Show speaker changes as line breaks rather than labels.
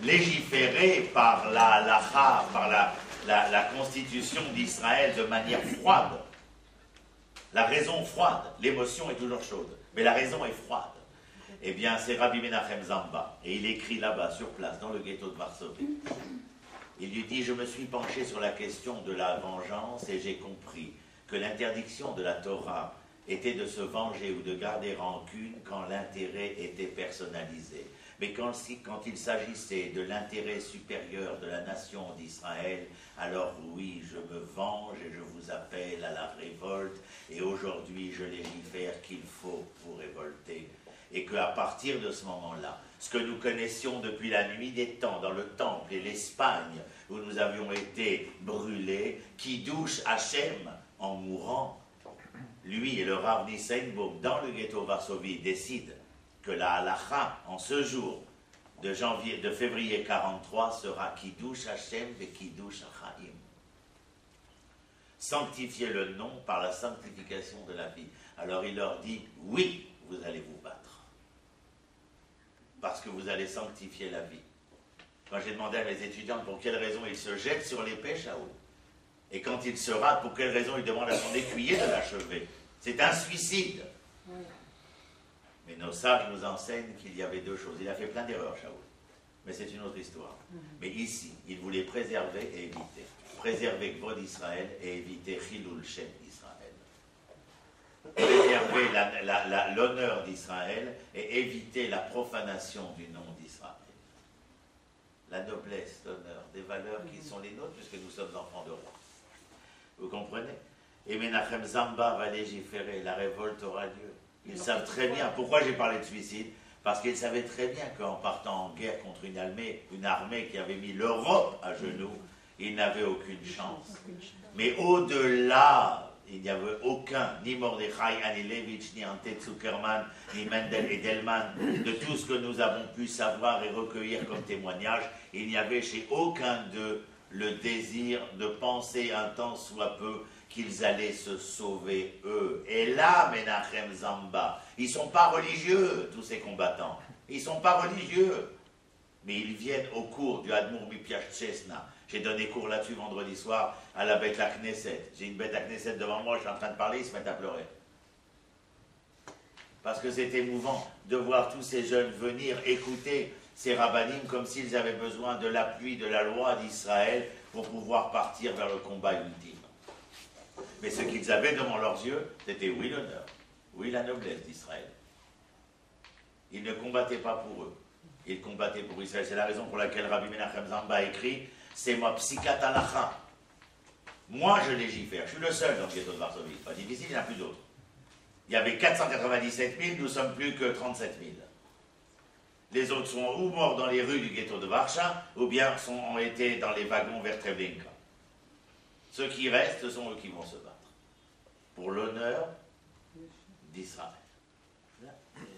légiférer par la halacha, par la constitution d'Israël de manière froide. La raison froide, l'émotion est toujours chaude, mais la raison est froide. Eh bien, c'est Rabbi Menachem Zamba, et il écrit là-bas, sur place, dans le ghetto de Varsovie. Il lui dit, je me suis penché sur la question de la vengeance et j'ai compris que l'interdiction de la Torah était de se venger ou de garder rancune quand l'intérêt était personnalisé. Mais quand il s'agissait de l'intérêt supérieur de la nation d'Israël, alors oui, je me venge et je vous appelle à la révolte, et aujourd'hui je légifère qu'il faut vous révolter. Et qu'à partir de ce moment-là, ce que nous connaissions depuis la nuit des temps, dans le temple et l'Espagne, où nous avions été brûlés, qui douche Hachem en mourant, lui et le Rav Nissenbaum, dans le ghetto Varsovie, décident que la halacha, en ce jour de février 43, sera Kiddush Hachem et Kiddush Chaim. Sanctifier le nom par la sanctification de la vie. Alors il leur dit, oui, vous allez vous battre. Parce que vous allez sanctifier la vie. Quand j'ai demandé à mes étudiants pour quelle raison ils se jettent sur l'épée, Shaoul, et quand il se rate, pour quelle raison il demande à son écuyer de l'achever. C'est un suicide. Mais nos sages nous enseignent qu'il y avait deux choses. Il a fait plein d'erreurs, Shaoul. Mais c'est une autre histoire. Mais ici, il voulait préserver et éviter. Préserver Kvod Israël et éviter Chilul Shem Israël. Préserver l'honneur d'Israël et éviter la profanation du nom d'Israël. La noblesse, l'honneur, des valeurs qui sont les nôtres puisque nous sommes enfants de roi. Vous comprenez? Et Menachem Zamba va légiférer, la révolte aura lieu. Ils savent très bien, pourquoi j'ai parlé de suicide? Parce qu'ils savaient très bien qu'en partant en guerre contre une armée qui avait mis l'Europe à genoux, ils n'avaient aucune chance. Mais au-delà, il n'y avait aucun, ni Mordechai Anilevitch, ni Ante Zuckerman, ni Mendel Edelman, de tout ce que nous avons pu savoir et recueillir comme témoignage, il n'y avait chez aucun d'eux le désir de penser un tant soit peu qu'ils allaient se sauver eux. Et là, Menachem Zamba, ils ne sont pas religieux, tous ces combattants. Ils ne sont pas religieux. Mais ils viennent au cours du Admour Mipiach Chesna. J'ai donné cours là-dessus vendredi soir à la Beth Knesset. J'ai une Beth Knesset devant moi, je suis en train de parler, ils se mettent à pleurer. Parce que c'est émouvant de voir tous ces jeunes venir écouter ces rabbinim comme s'ils avaient besoin de l'appui de la loi d'Israël pour pouvoir partir vers le combat ultime. Mais ce qu'ils avaient devant leurs yeux, c'était oui l'honneur, oui la noblesse d'Israël. Ils ne combattaient pas pour eux, ils combattaient pour Israël. C'est la raison pour laquelle Rabbi Menachem Zamba a écrit « C'est moi psikat halacha ». Moi je légifère, je suis le seul dans le ghetto de Varsovie. Pas difficile, il n'y en a plus d'autres. Il y avait 497 000, nous sommes plus que 37 000. Les autres sont ou morts dans les rues du ghetto de Varsha, ou bien ont été dans les wagons vers Treblinka. Ceux qui restent, ce sont eux qui vont se battre. Pour l'honneur d'Israël.